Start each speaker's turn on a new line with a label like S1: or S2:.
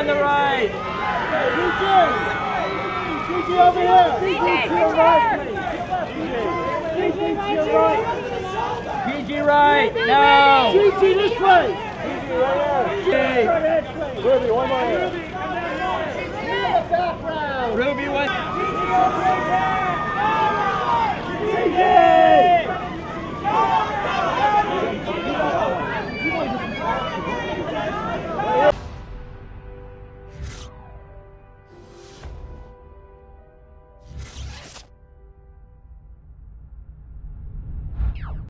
S1: on the right.
S2: Gigi over here. Gigi to your right, please. Gigi to your right.
S1: Gigi right. No.
S2: Gigi this way. Gigi right here. Ruby, one more here. Background.
S1: Ruby one.
S2: Gigi.